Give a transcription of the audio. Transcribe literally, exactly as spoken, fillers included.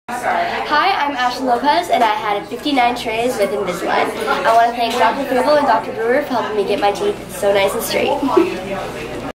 Hi, I'm Ashlyn Lopez, and I had fifty-nine trays with Invisalign. I want to thank Doctor Fravel and Doctor Brewer for helping me get my teeth so nice and straight.